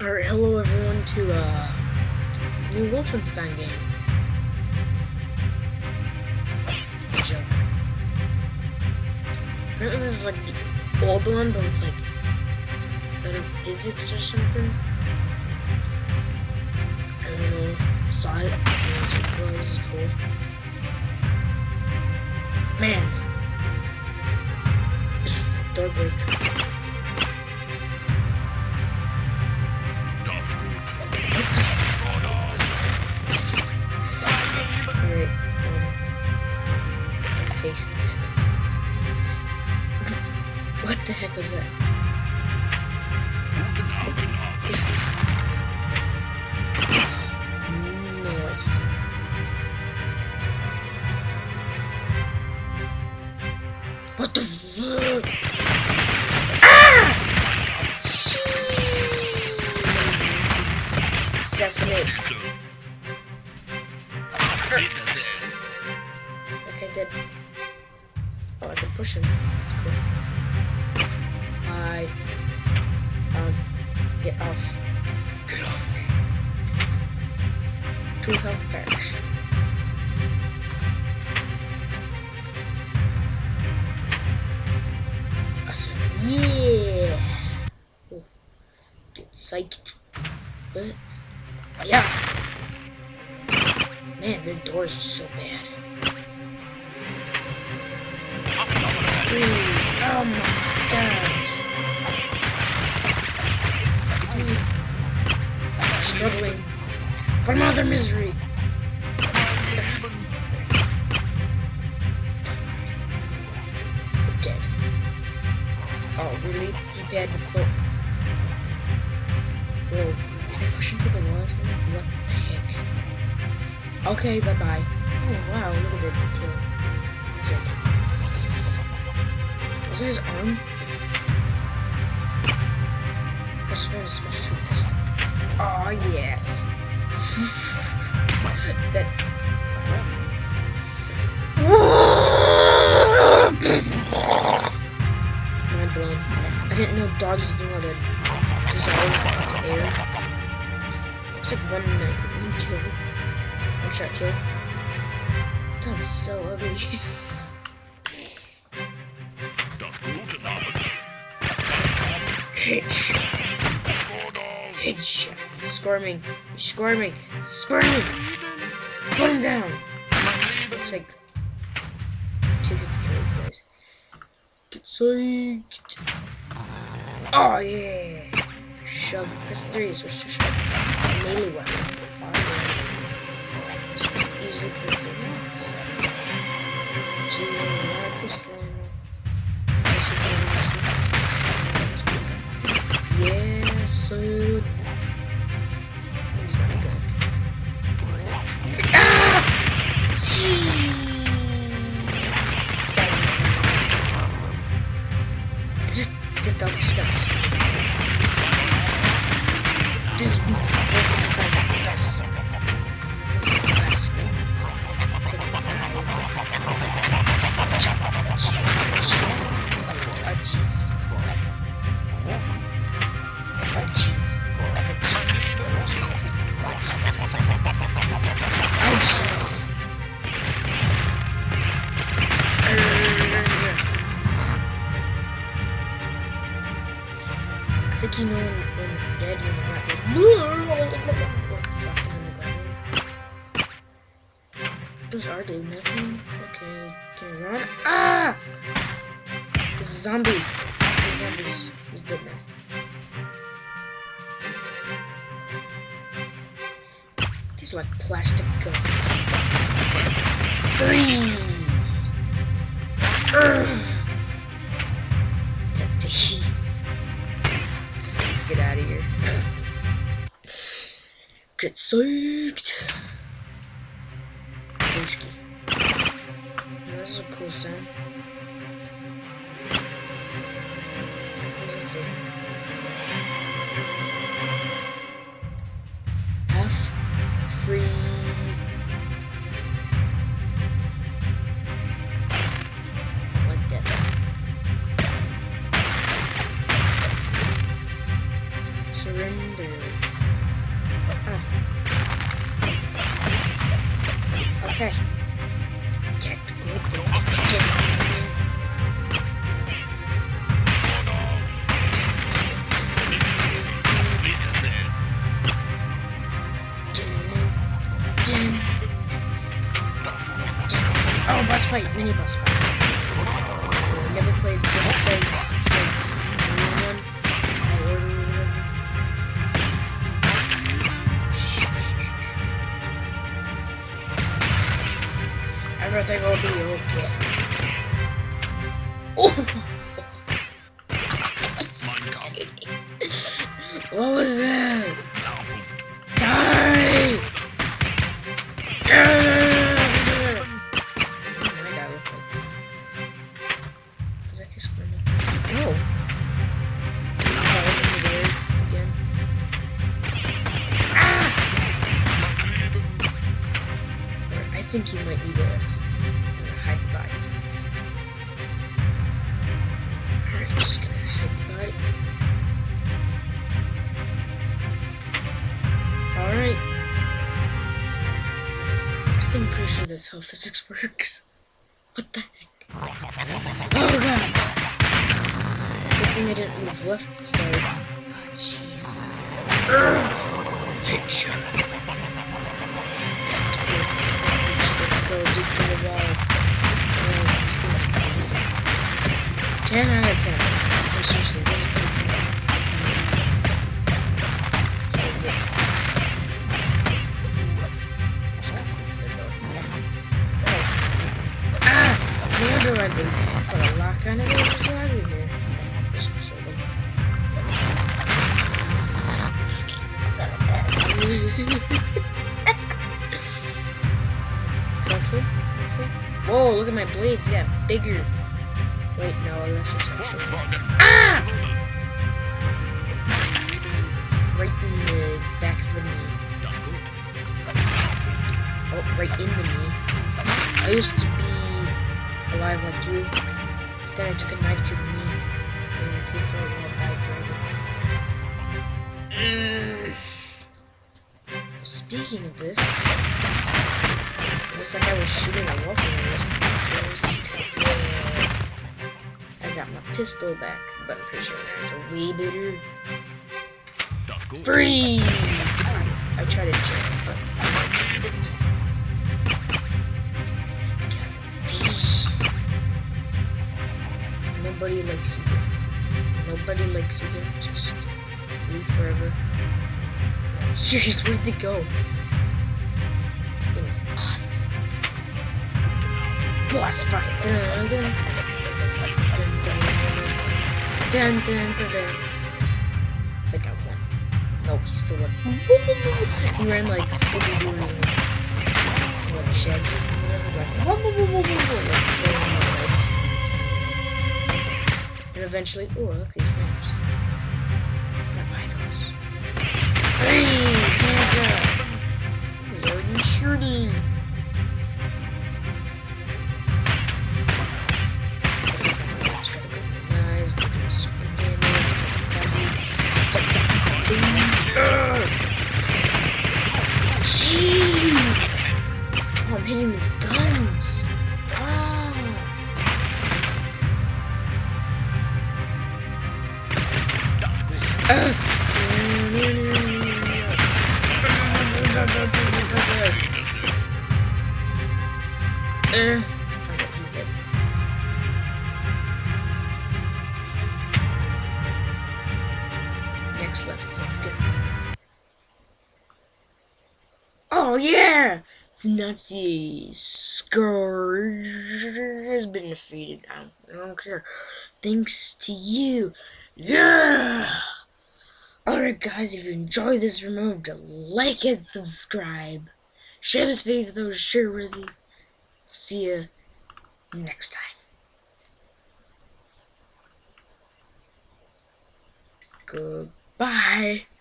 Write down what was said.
Alright, hello everyone to the new Wolfenstein game. It's a joke. Apparently this is like the old one, but with like better physics or something. I don't know. Saw it. Oh, this is cool. Man. Door break. Alright, face. What the heck was that? Noise. What the fuck? Ah! Assassinate. Okay, dead. Oh, I can push him. That's cool. Get off. Get off me. 2 health packs. I said, yeah. Oh, get psyched. What? Yeah. Man, their doors are so bad. Please. Oh my gosh. Struggling from other misery. We're dead. Oh, really? D-pad to put. Whoa. Can I push into the walls? What the heck? Okay, goodbye. Oh, wow, look at the detail. Was it his arm? I swear to switch to a pistol. Oh yeah. That. Mind blown. I didn't know dogs do how to dissolve into air. Looks like one kill. One shot kill. This dog is so ugly. Headshot. Headshot. Squirming. Squirming. Squirming. Put him down. Looks like 2 hits kill these guys. Get psyched. Oh yeah. Shove. Press 3 to switch to shove. Melee weapon. Oh yeah. Just easily put through walls. Jesus, rifle yeah, so he's not good. Ah! The dog just got slain. This Wolfenstein is the best. It's the best. Take it back. Oh, jeez. I think you know when you're dead when you're not. Those are doing nothing. Okay, can I run? Ah! It's a zombie. It's a zombie. He's dead now. These are like plastic guns. Freeze! That face. Get out of here. Get psyched. Broski. This is a cool sound. What does it say? F. Free. Like that. Surrender. Okay. Tactical approach. Oh, boss fight, mini boss fight. Never played Wolfenstein since one. Everything will be okay. Oh! What was that? Die! Go. Again. Ah! I think you might need to hide the body. Alright, just gonna hide the body. Alright. I think I'm pretty sure that's how physics works. What the heck? Oh god! Good thing I didn't move left to start. Oh jeez. Headshot. Let's go deep to the wall. 10 out of 10. No, seriously, this is pretty cool. That's it. Ah! No wonder I didn't put a lock on it. It was out of here. Just kill them. Okay. Whoa, look at my blades. Yeah, bigger. Wait, no, that's just actually. Ah! Right in the back of the knee. Oh, right in the knee. I used to be alive like you. Then I took a knife to the knee. And if you throw it, I'll die. Speaking of this, looks like I was shooting a wolf. I got my pistol back, but I'm pretty sure that's a way better. Freeze! I tried to jump, but nobody likes you here. Nobody likes you here. Just leave forever. Serious, where'd they go? This thing is awesome. Boss fight. Dun, dun, dun, dun, dun, dun, dun. I think I won. Nope, he still won. He ran like Scooby-Doo and like Shaggy. Like, and eventually, oh, look at these maps. I'm gonna buy those. Freeze! Hands up! He's already shooting. Knives, they're doing super damage. Jeez! Oh, I'm hitting these guns. Next level, let's go. Oh yeah! The Nazi Scourge has been defeated. I don't care. Thanks to you. Yeah! Alright guys, if you enjoyed this, remember to like and subscribe. Share this video with those share worthy. See ya next time. Goodbye.